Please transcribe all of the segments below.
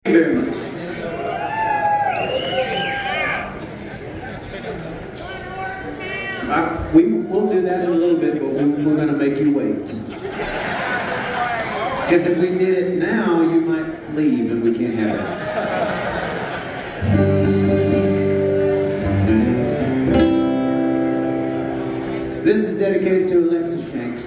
Thank you very much. We'll do that in a little bit, but we're going to make you wait. Because if we did it now, you might leave, and we can't have that. This is dedicated to Alexis Shanks.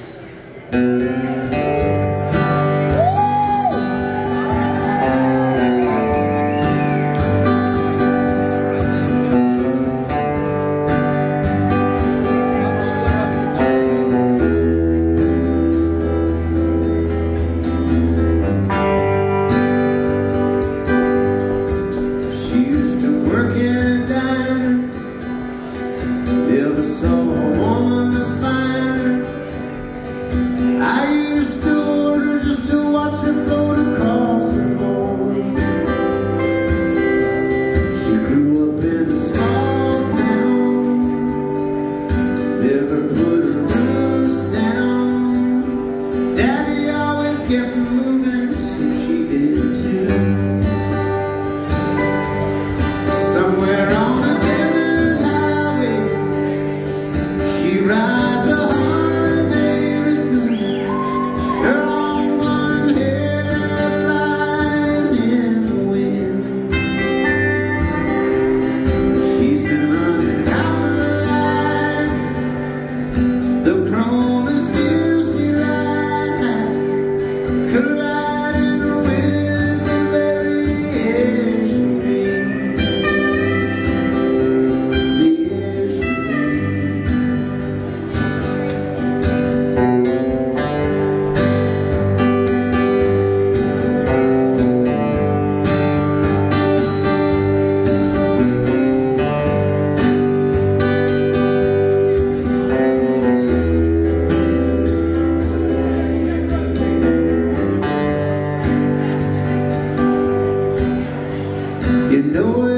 You know it.